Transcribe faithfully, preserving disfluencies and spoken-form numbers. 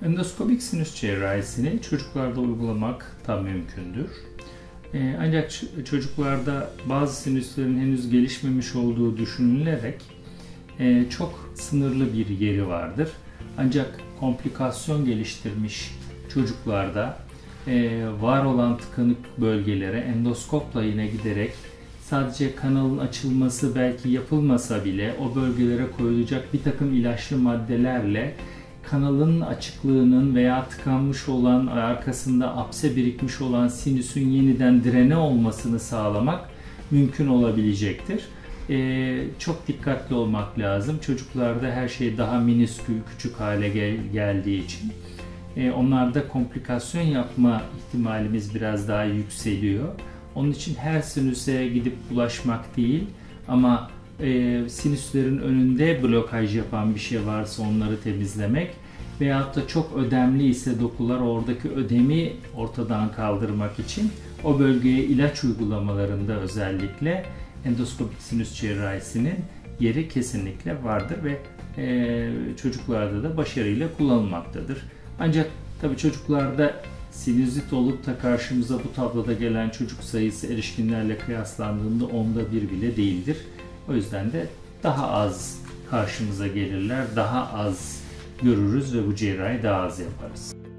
Endoskopik sinüs cerrahisini çocuklarda uygulamak da mümkündür. E, ancak çocuklarda bazı sinüslerin henüz gelişmemiş olduğu düşünülerek e, çok sınırlı bir yeri vardır. Ancak komplikasyon geliştirmiş çocuklarda e, var olan tıkanık bölgelere endoskopla yine giderek sadece kanalın açılması belki yapılmasa bile o bölgelere koyulacak bir takım ilaçlı maddelerle kanalın açıklığının veya tıkanmış olan, arkasında apse birikmiş olan sinüsün yeniden direne olmasını sağlamak mümkün olabilecektir. Ee, çok dikkatli olmak lazım. Çocuklarda her şey daha miniskül, küçük hale gel geldiği için ee, onlarda komplikasyon yapma ihtimalimiz biraz daha yükseliyor. Onun için her sinüse gidip bulaşmak değil ama e, sinüslerin önünde blokaj yapan bir şey varsa onları temizlemek veyahut da çok ödemli ise dokular, oradaki ödemi ortadan kaldırmak için o bölgeye ilaç uygulamalarında özellikle endoskopik sinüs cerrahisinin yeri kesinlikle vardır ve e, çocuklarda da başarıyla kullanılmaktadır. Ancak tabii çocuklarda sinüzit olup da karşımıza bu tabloda gelen çocuk sayısı erişkinlerle kıyaslandığında onda bir bile değildir. O yüzden de daha az karşımıza gelirler, daha az görürüz ve bu cerrahi daha az yaparız.